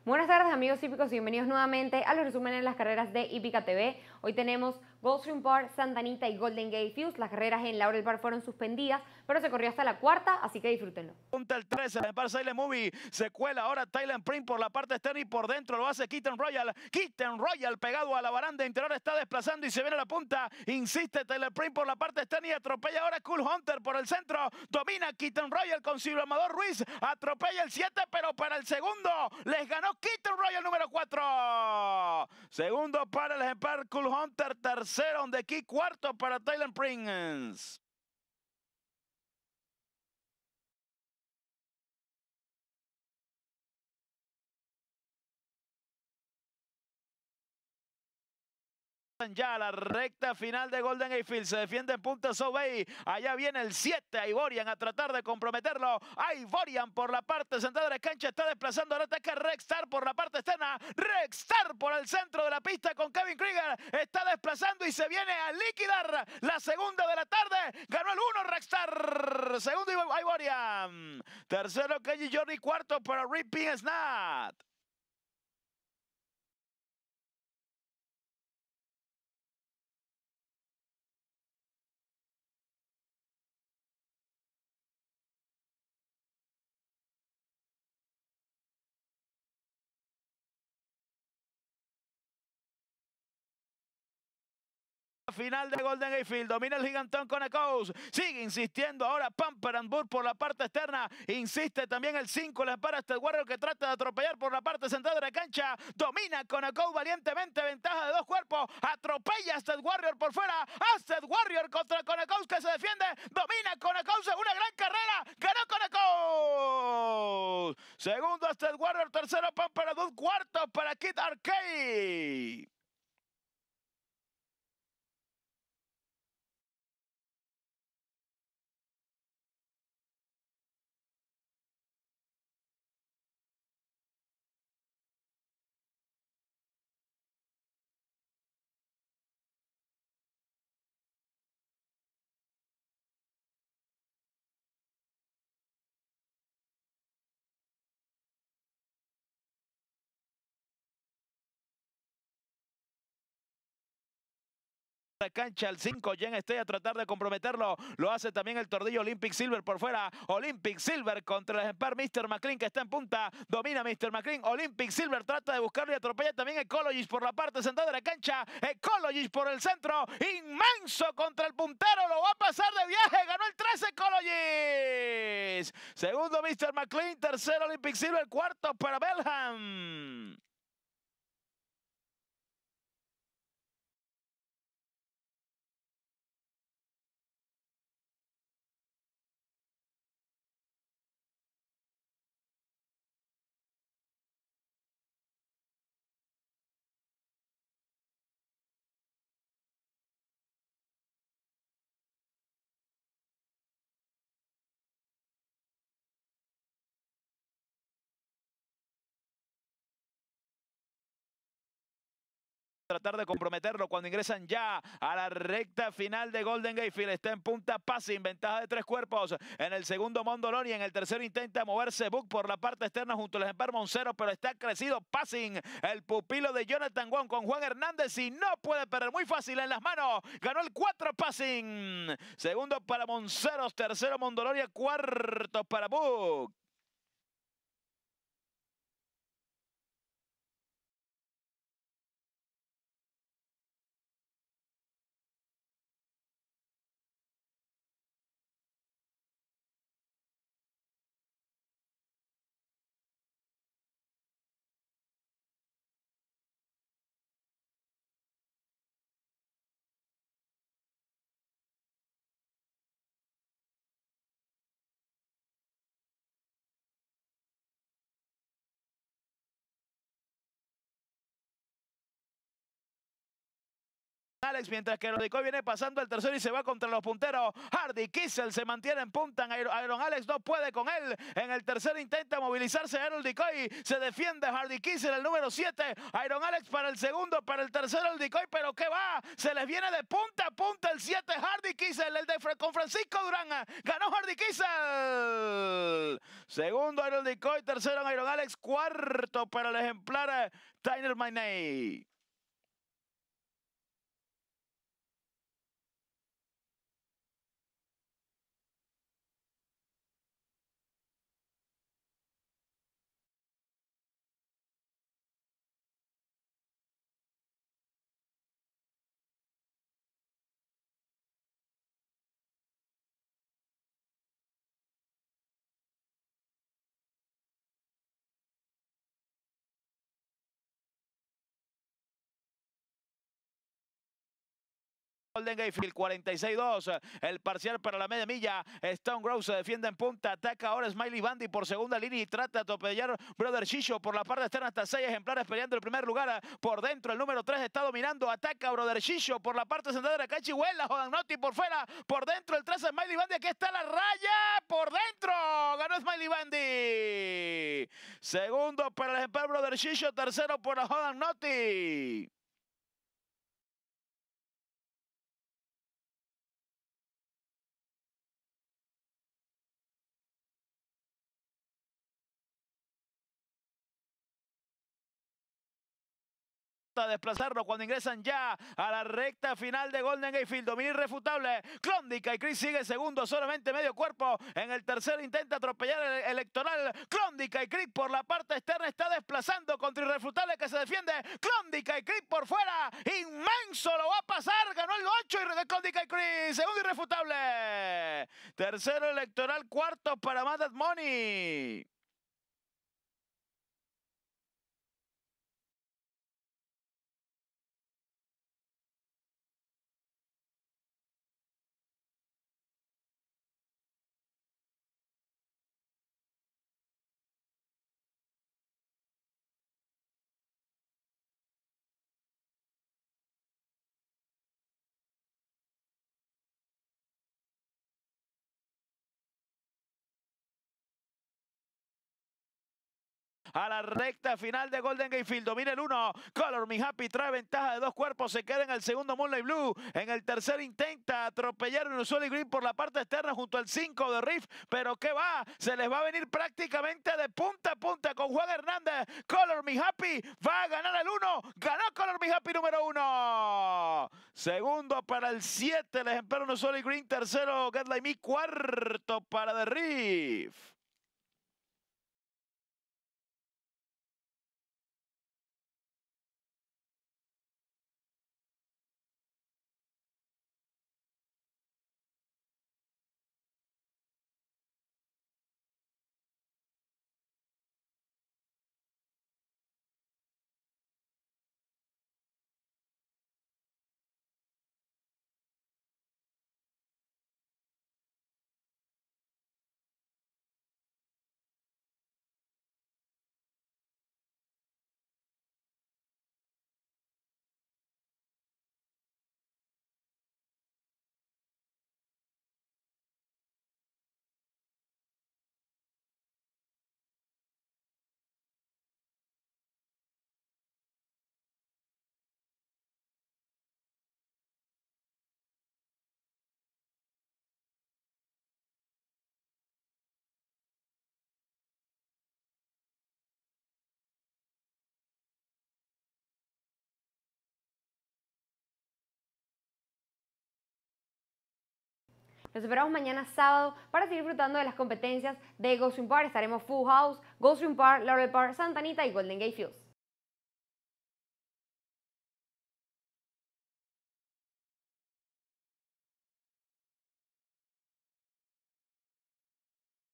Buenas tardes amigos hípicos y bienvenidos nuevamente a los resúmenes de las carreras de Hípica TV. Hoy tenemos Gulfstream Park, Santa Anita y Golden Gate Fuse. Las carreras en Laurel Park fueron suspendidas, pero se corrió hasta la cuarta, así que disfrútenlo. Punta el 13, el par Silent Movie, se cuela ahora Thailand Print por la parte externa y por dentro lo hace Kitten Royal. Kitten Royal pegado a la baranda interior está desplazando y se viene a la punta. Insiste Thailand Print por la parte externa y atropella ahora Cool Hunter por el centro. Domina Kitten Royal con Silvio Amador Ruiz. Atropella el 7, pero para el segundo les ganó Kitten Royal número 4. Segundo para el ejemplar Cool Hunter. Tercero de aquí. Cuarto para Thailand Prince. Ya la recta final de Golden Gate Field. Se defiende en punta Sobey. Allá viene el 7, Ivorian, a tratar de comprometerlo. Ivorian por la parte central de la cancha está desplazando. Ahora ataca Rexstar por la parte externa. Rexstar por el centro de la pista con Kevin Krieger. Está desplazando y se viene a liquidar la segunda de la tarde. Ganó el 1 Rexstar. Segundo Ivorian. Tercero Keiji Journey. Cuarto para Ripping Snat. Final de Golden Gate Field, domina el gigantón Conecos, sigue insistiendo ahora Pamper and Burr por la parte externa, insiste también el 5, le para este Warrior que trata de atropellar por la parte central de la cancha, domina Conecos valientemente, ventaja de 2 cuerpos, atropella a Sted Warrior por fuera, a Sted Warrior contra Conecos que se defiende, domina Conecos, una gran carrera, ganó Conecos, segundo a Sted Warrior, tercero Pamper and Burr, cuarto para Kid Arcade. La cancha al 5, Jen Stay a tratar de comprometerlo, lo hace también el tordillo Olympic Silver por fuera, Olympic Silver contra el ejemplar Mr. McLean que está en punta, domina Mr. McLean, Olympic Silver trata de buscarlo y atropella también Ecologist por la parte central de la cancha, Ecologist por el centro, inmenso contra el puntero, lo va a pasar de viaje, ganó el 13 Ecologist, segundo Mr. McLean, tercero Olympic Silver, cuarto para Belham. Tratar de comprometerlo cuando ingresan ya a la recta final de Golden Gate Field. Está en punta Passing, ventaja de 3 cuerpos. En el segundo Mondoloni, en el tercero intenta moverse Book por la parte externa junto al ejemplar Moncero, pero está crecido Passing, el pupilo de Jonathan Wong con Juan Hernández y no puede perder, muy fácil en las manos. Ganó el 4 Passing. Segundo para Monceros, tercero Mondoloni, cuarto para Book. Alex, mientras que Iron Decoy viene pasando el tercero y se va contra los punteros. Hardy Kiesel se mantiene en punta. Iron Alex no puede con él. En el tercer intenta movilizarse Iron Decoy. Se defiende Hardy Kiesel, el número 7. Iron Alex para el segundo, para el tercero el Decoy, pero ¿qué va? Se les viene de punta a punta el 7 Hardy Kiesel, con Francisco Durán. Ganó Hardy Kiesel. Segundo Iron Decoy, tercero Iron Alex, cuarto para el ejemplar Tyler Maynay. Golden Gate Field 46-2, el parcial para la media milla. Stone Grove se defiende en punta, ataca ahora Smiley Bandy por segunda línea y trata de atropellar Brother Shisho por la parte externa, hasta 6 ejemplares peleando el primer lugar. Por dentro el número 3 está dominando, ataca Brother Shisho por la parte central de la cancha y vuela Jodan Notti por fuera. Por dentro el 13 Smiley Bandy, aquí está la raya, por dentro ganó Smiley Bandy. Segundo para el ejemplar Brother Shisho, tercero por la Jodan Notti. A desplazarlo cuando ingresan ya a la recta final de Golden Gate Field. Dominio irrefutable. Klondike y Chris sigue segundo, solamente medio cuerpo. En el tercero intenta atropellar el electoral. Klondike y Chris por la parte externa está desplazando contra irrefutable que se defiende. Klondike y Chris por fuera. Inmenso, lo va a pasar. Ganó el 8 de Klondike y Chris. Segundo irrefutable. Tercero electoral, cuarto para Mad Money. A la recta final de Golden Gate Field. Domina el 1. Color Me Happy trae ventaja de 2 cuerpos. Se queda en el segundo Moonlight Blue. En el tercer intenta atropellar un Usually Green por la parte externa junto al 5 de Riff. Pero ¿qué va? Se les va a venir prácticamente de punta a punta con Juan Hernández. Color Me Happy va a ganar el 1. Ganó Color Me Happy número 1. Segundo para el 7. El ejemplar Usually Green. Tercero Get Like Me. Cuarto para The Riff. Los esperamos mañana sábado para seguir disfrutando de las competencias de Gulfstream Park. Estaremos Full House, Gulfstream Park, Laurel Park, Santa Anita y Golden Gate Fields.